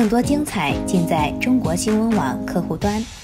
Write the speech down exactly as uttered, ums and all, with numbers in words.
更多精彩尽在中国新闻网客户端。